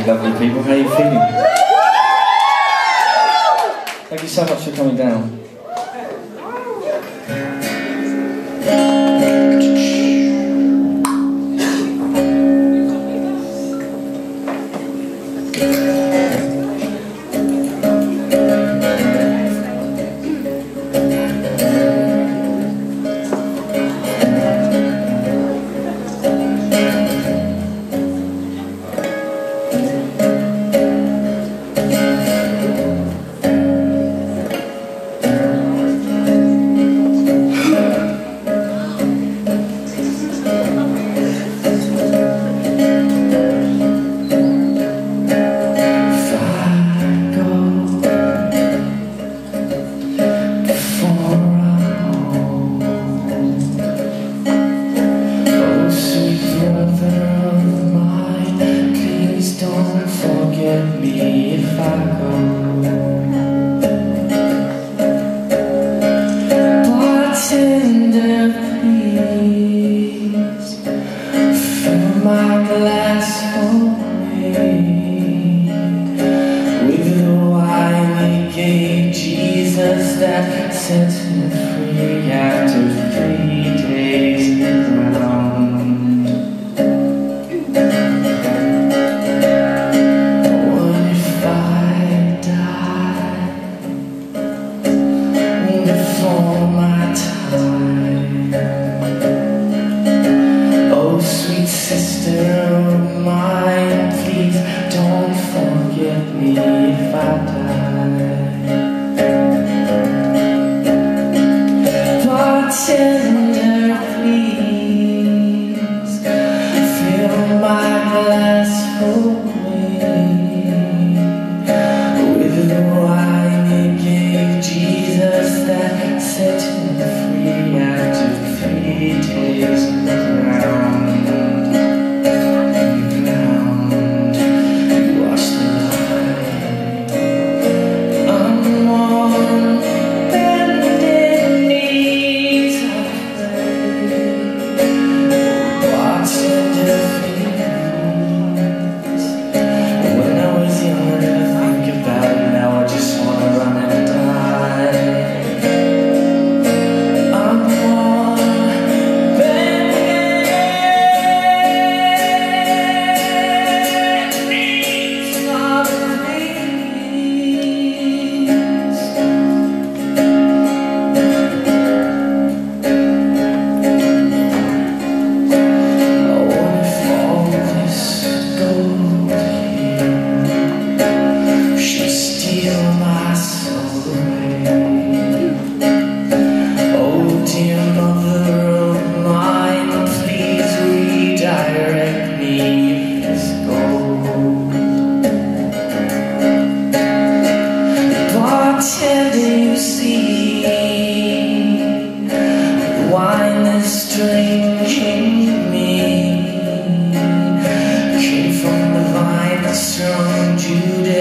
you lovely people. How are you feeling? Thank you so much for coming down. Bartender, please fill my glass for me with the wine he gave Jesus that set me free after 3 days in the ground. What if I die before my time? Oh, sweet sister of mine, please don't forget me if I die. Bartender, please fill my glass for me with the wine you gave Jesus that set me free after 3 days in the ground. You watched the light unworn, bending knees I pray. Bartender, please. When I was young I didn't think about it, now I just wanna run and die. You see, the wine is drinking me came from the vine that strong Judas.